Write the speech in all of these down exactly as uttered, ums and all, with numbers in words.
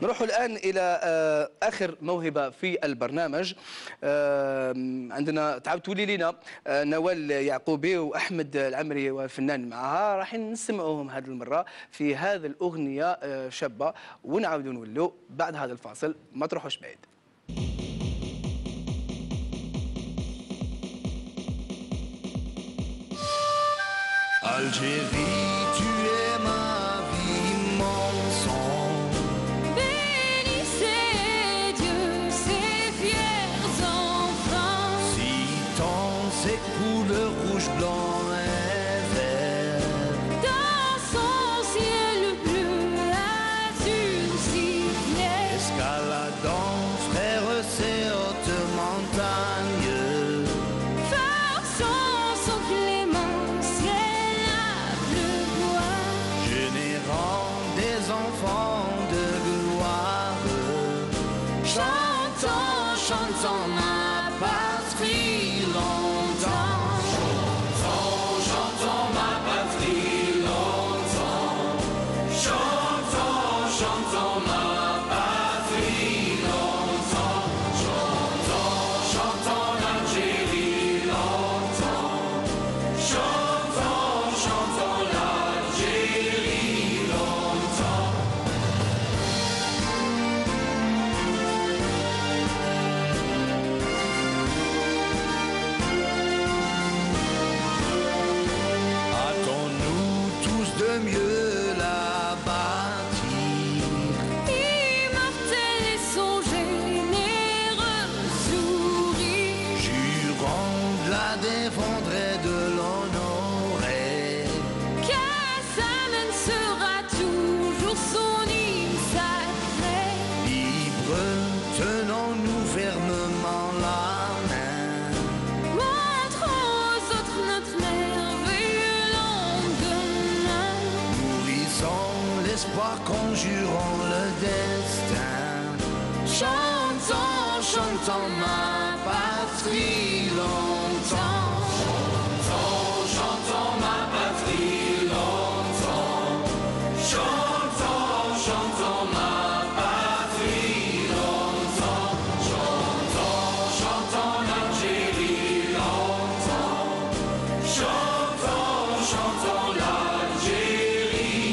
نروح الآن إلى آخر موهبة في البرنامج. عندنا تعاود تولي لنا نوال يعقوبي وأحمد العمري والفنان معها، راح نسمعوهم هذه المرة في هذه الأغنية شابة، ونعاودوا نولوا بعد هذا الفاصل. ما تروحوش بعيد. Algérie, tu es ma vie, mon sang. Bénissez Dieu, ses fiers enfants. Si tant ses couleurs rouge, blanc et vert. Dans son ciel bleu, azur si clair. Escaladant, frère, ces hautes montagnes. Forçons son clémence, des enfants de gloire, chantons, chantons ma patrie longtemps. Chantons, chantons ma patrie longtemps. Chantons, chantons ma patrie longtemps. Chantons, chantons l'Algérie longtemps. Chantons, chantons l'Algérie. De mieux la bâtir, immortel et son généreux sourire, jurant de la défendre et de l'honorer, car sa main sera toujours son île sacrée. Libre, tenons-nous fermement la main, montrons aux autres notre merveilleux lendemain. L'espoir conjurant le destin. Chantons, chantons ma patrie longtemps. Chantons, chantons ma patrie longtemps. Chantons, chantons ma patrie longtemps. Chantons, chantons l'Algérie longtemps. Chantons, chantons l'Algérie.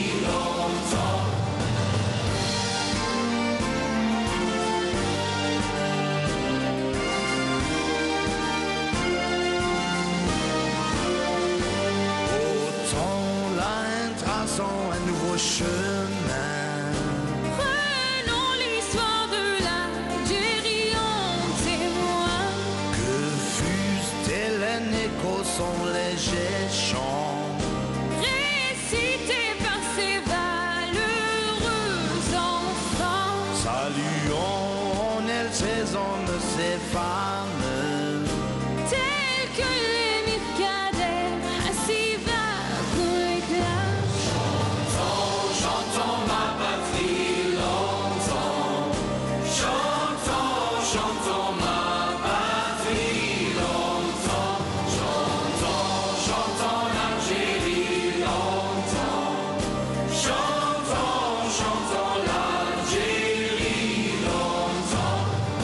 Un nouveau chemin. Prenons l'histoire de l'Algérie en témoin. Que fût-elle un écho son léger chant, récité par ces valeureux enfants. Saluons en elle ces hommes, ces femmes, tels que les Mircaders, ainsi va qu'on éclate. Chantons ma patrie longtemps. Chantons, chantons ma patrie longtemps. Chantons, chantons l'Algérie longtemps. Chantons, chantons l'Algérie longtemps.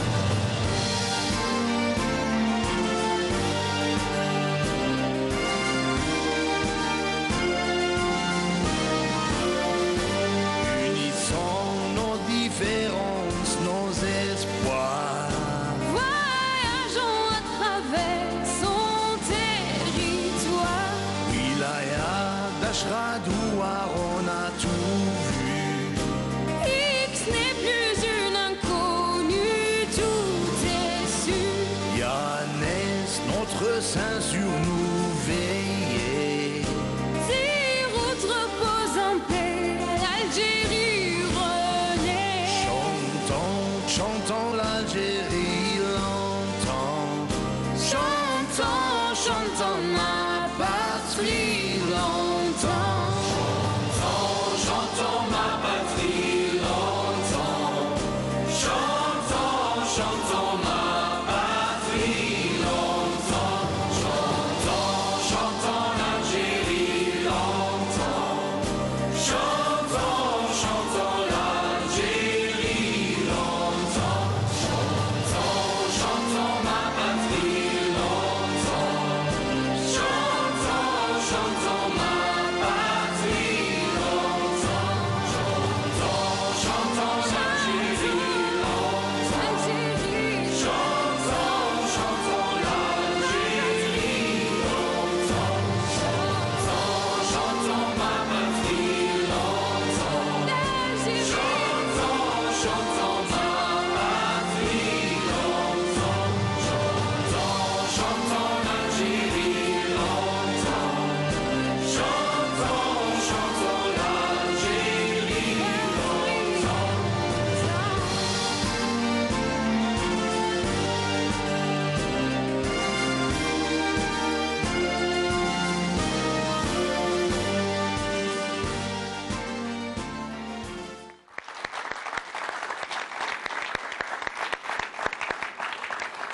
Différence, nos espoirs. Voyageons à travers son territoire. Wilaya d'Ashradou, on a tout vu. X n'est plus une inconnue, tout est su. Yannès, notre saint sur nous veiller. Zéro repose en paix, l'Algérie. Chantons l'Algérie longtemps. Chantons, chantons ma patrie longtemps. Chantons, chantons ma patrie longtemps. Chantons, chantons ma patrie longtemps. Chantons, chantons l'Algérie longtemps. Chantons, chantons l'Algérie.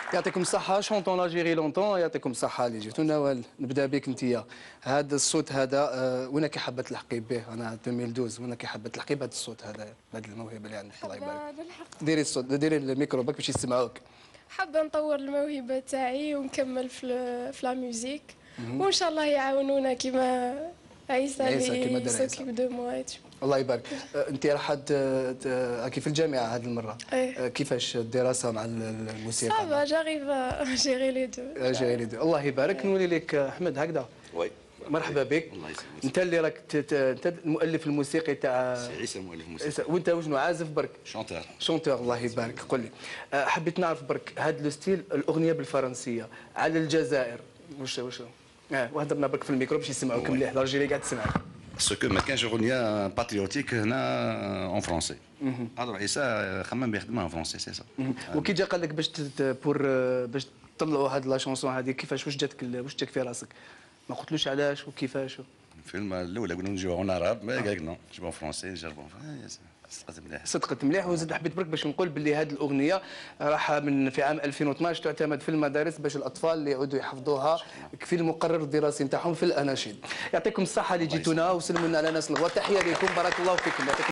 يعطيكم الصحة، شونطون لاجيري لونطون. يعطيكم الصحة اللي جيتوا. نوال نبدا بك انت. هذا الصوت هذا آه، وين كي حابة تلحقي به؟ انا ألفين واثناشر وين كي حابة تلحقي بهذا الصوت هذا، بهذه الموهبة اللي عندك الله يبارك. حابة نلحق. ديري الصوت، ديري الميكرو باك باش يسمعوك. حابة نطور الموهبة تاعي ونكمل في ال- في لا ميوزيك وان شاء الله يعاونونا كيما عيسى عيسى كيما دار اللي عيسى. سوكي دو موا. الله يبارك. آه، انت راح ت- ت- راكي في الجامعة هذه المرة. إيه. آه، كيفاش الدراسة مع ال- الموسيقى؟ صافا جاريف جيري لي دو. جاي الله يبارك. نولي لك آه، احمد هكذا. وي مرحبا بك. الله يسلمك. انت اللي راك ت- ت- انت المؤلف الموسيقي تاع سي عيسى مؤلف موسيقى وانت وشنو عازف برك؟ شونتور. شونتور الله يبارك. قل لي آه، حبيت نعرف برك هذا الستيل الاغنيه بالفرنسيه على الجزائر واش واش اه وهضرنا برك في الميكرو باش يسمعوك مليح الجيري قاعد تسمعك. سكو ما كانش اغنيه باتريوتيك هنا اون فرونسي. هضر عيسى خمم بيخدمها اون فرونسي سي سا. وكي جا قال لك باش تت- بور آه، باش تطلعوا هاد لا شونسون هذه كيفاش واش جاتك ال- واش جاك في راسك؟ ما قلتلوش علاش وكيفاش؟ الفيلم الاولى قلنا نجيو اون عرب ما قال لك نو نجيبو اون فرونسي نجربو صدقت مليح. صدقت مليح. وزاد حبيت برك باش نقول باللي هذه الاغنيه راح من في عام ألفين واثناش تعتمد في المدارس باش الاطفال اللي يعودوا يحفظوها في المقرر الدراسي نتاعهم في الاناشيد. يعطيكم الصحه اللي جيتونا وسلموا لنا على ناس الغوا. تحيه لكم بارك الله فيكم. يعطيكم